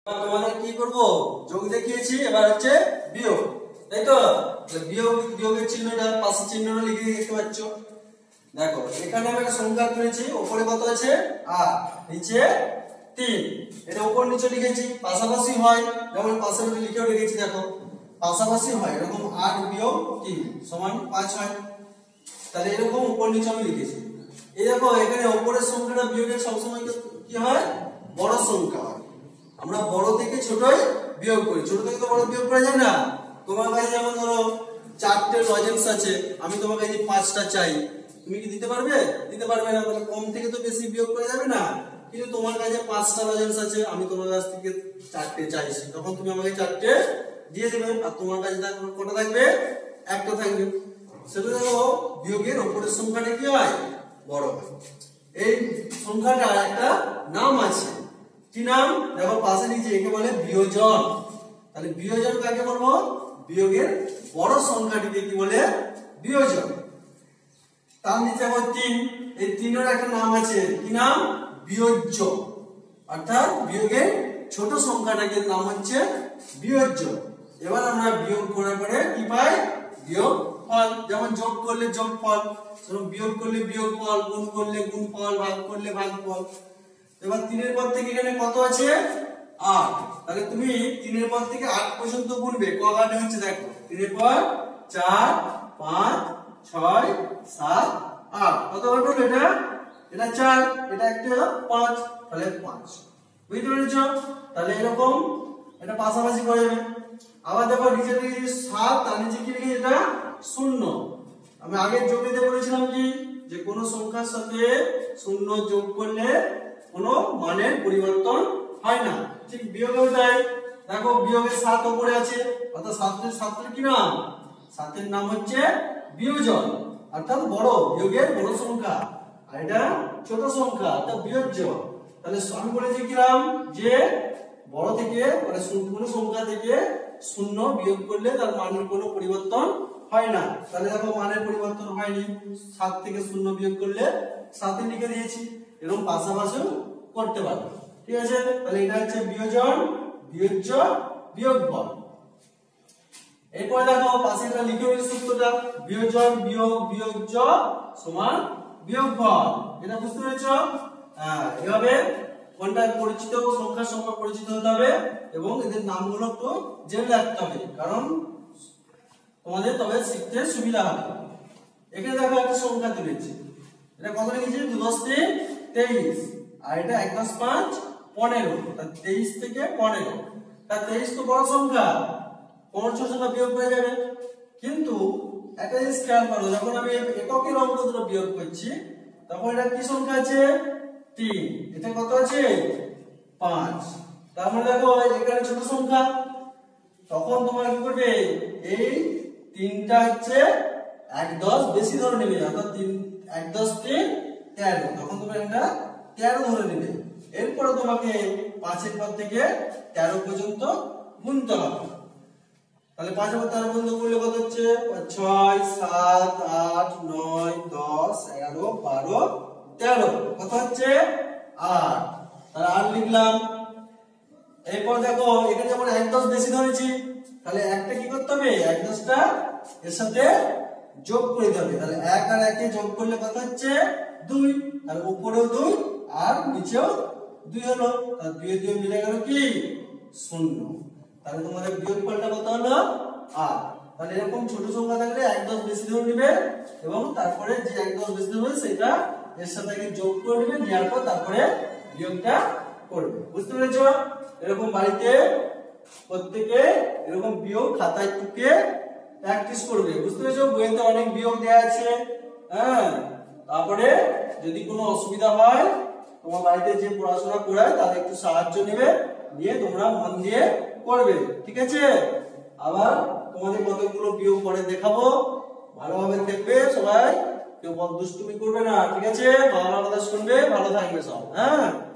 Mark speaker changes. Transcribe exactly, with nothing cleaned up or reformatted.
Speaker 1: তোমাদের কি করব যোগ দেখিয়েছি এবার হচ্ছে বিয়োগ তাই তো বিয়োগ বিয়োগের চিহ্নটা পাশে চিহ্নটা লিখে দেখতে পাচ্ছ দেখো এখানে আমি একটা সংখ্যা তুলেছি উপরে কত আছে আট নিচে তিন এটা উপর নিচে লিখেছি পাশাপাশি হয় যেমন পাশে লিখেও লিখেছি দেখো পাশাপাশি হয় এরকম আট বিয়োগ তিন সমান পাঁচ হয় তাহলে এরকম উপর নিচে আমি লিখেছি এই দেখো এখানে উপরের সংখ্যাটা বিয়োগের সবসময় কি হয় বড় সংখ্যা হয় আমরা বড় থেকে ছোটই বিয়োগ করি ছোট থেকে তো বড় বিয়োগ করা যায় না তোমার কাছে যেমন ধরো চারটে লজেন্স আছে আমি তোমার কাছে পাঁচটা চাই তুমি কি দিতে পারবে দিতে পারবে না তাহলে কম থেকে তো বেশি বিয়োগ করা যাবে না কিন্তু তোমার কাছে পাঁচটা লজেন্স আছে আমি তোমার কাছ থেকে চারটে চাইছি তখন তুমি আমাকে চারটে দিয়ে দেবে আর তোমার কাছে কটা থাকবে একটা থাকবে সেটা দেখো বিয়োগের উপরের সংখ্যাটা কি হয় বড় হয় এই সংখ্যাটা একটা নাম আছে কি নাম দেখো পাশে নিচে একে বলে বিয়োজন তাহলে বিয়োজন কাকে বলবো বিয়োগের বড় সংখ্যাটিকে কি বলে বিয়োজন তার নিচে আবার তিন এই তিনের একটা নাম আছে কি নাম বিয়োজ্য অর্থাৎ বিয়োগের ছোট সংখ্যাটাকে নাম হচ্ছে বিয়োজ্য এবার আমরা বিয়োগ করার পরে কি পাই বিয়োগ ফল যেমন যোগ করলে যোগ ফল বিয়োগ করলে বিয়োগ ফল গুণ করলে গুণ ফল ভাগ করলে ভাগ ফল এবার তিনের পর থেকে এখানে কত আছে আট তাহলে তুমি তিনের পর থেকে আট পর্যন্ত গুনবে ক আট হচ্ছে দেখো তিনের পর চার পাঁচ ছয় সাত আট কত হলো এটা এটা চার এটা একটা পাঁচ তাহলে পাঁচ বুঝতে পেরেছো তাহলে এরকম এটা পাশাপাশি করে যাবে আবার দেখো নিচে থেকে সাত তার নিচে কি লিখে এটা শূন্য আমি আগের যোগেতে বলেছিলাম কি যে কোন সংখ্যার সাথে শূন্য যোগ করলে কোনো মানের পরিবর্তন হয় না ঠিক বিয়োগেও তাই দেখো বিয়োগের সাত উপরে আছে অর্থাৎ সাতের সাতের কি নাম সাতের নাম হচ্ছে বিয়োজন অর্থাৎ বড় বিয়োগের বড় সংখ্যা আর এটা ছোট সংখ্যা অর্থাৎ বিয়োজ্য তাহলে আমি বলেছি কিরাম যে বড় থেকে মানে কোনো সংখ্যা থেকে শূন্য বিয়োগ করলে তার মানের কোনো পরিবর্তন হয় না তাহলে দেখো মানের পরিবর্তন হয়নি সাত থেকে শূন্য বিয়োগ করলে সাতে লিখে দিয়েছি এরকম পাশাপাশি করতে পারবে ঠিক আছে তাহলে এটা হচ্ছে বিয়োজন বিয়োজ্য বিয়োগফল এরপর দেখো পাশে এটা লিখে রয়েছে সূত্রটা বিয়োজন বিয়োগ বিয়োজ্য সমান বিয়োগফল এটা বুঝতে পেরেছো হ্যাঁ এভাবে কোনটা পরিচিত সংখ্যার সঙ্গে পরিচিত হতে হবে এবং এদের নামগুলো একটু জেনে রাখতে হবে কারণ তোমাদের তবে শিখতে সুবিধা হবে এখানে দেখো একটা সংখ্যা তুলেছি এটা কত লিখেছি দুই দশ তিন তেইশ আর এটা এক দশ পাঁচ পনেরো তেইশ থেকে পনেরো তা তেইশ তো বড় সংখ্যা পনেরো সংখ্যা বিয়োগ হয়ে যাবে কিন্তু একটা জিনিস খেয়াল করো যখন আমি এককের অঙ্ক দুটো বিয়োগ করছি তখন এটা কি সংখ্যা আছে তিন এটা কত আছে পাঁচ তার মানে দেখো এখানে ছোট সংখ্যা তখন তোমরা কি করবে এই তিনটা হচ্ছে এক দশ বেশি ধরে নেবে অর্থাৎ তিন এক দশ তিন তেরো তখন তোমরা এটা তেরো ধরে নেবে এরপরে তোমাকে পাঁচের পর থেকে তেরো পর্যন্ত গুনতে হবে তাহলে পাঁচের পর তেরো পর্যন্ত গুনলে কত হচ্ছে ছয় সাত আট নয় দশ এগারো বারো তেরো কত হচ্ছে আট তাহলে আট লিখলাম এরপর দেখো এখানে যেমন এক দশ বেশি ধরেছি তাহলে একটা কি করতে হবে এক দশটা এর সাথে যোগ করে দিতে হবে তাহলে এক আর একে যোগ করলে কত হচ্ছে দুই তাহলে উপরেও দুই আর নিচেও দুই হলো তাহলে দুই দুই মিলে গেল কি শূন্য তাহলে তোমাদের বিয়োগফলটা কত হলো আট তাহলে এরকম ছোট সংখ্যা থাকলে এক দশ বেশি ধরে নেবে এবং তারপরে যে এক দশ বেশি ধরবে সেটা এর সাথে যোগ করে নেবে নেওয়ার পর তারপরে বিয়োগটা করবে বুঝতে পেরেছো এরকম বাড়িতে প্রত্যেকে এরকম বিয়োগ খাতায় টুকে প্র্যাকটিস করবে বুঝতে পেরেছো বইতে অনেক বিয়োগ দেয়া আছে হ্যাঁ তারপরে যদি কোনো অসুবিধা হয় তোমার বাড়িতে যে পড়াশোনা করায় তাদের একটু সাহায্য নেবে নিয়ে তোমরা মন দিয়ে করবে ঠিক আছে আবার তোমাদের কতগুলো বিয়োগ করে দেখাবো ভালোভাবে দেখবে সবাই কেউ দুষ্টুমি করবে না ঠিক আছে বাবা কথা শুনবে ভালো থাকবে সব হ্যাঁ।